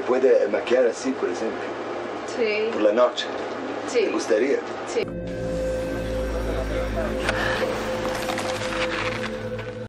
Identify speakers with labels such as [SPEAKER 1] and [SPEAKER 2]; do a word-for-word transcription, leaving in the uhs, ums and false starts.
[SPEAKER 1] puede maquillar así, por ejemplo?
[SPEAKER 2] Sí.
[SPEAKER 1] Por la noche.
[SPEAKER 2] Sí.
[SPEAKER 1] ¿Te gustaría?
[SPEAKER 2] Sí.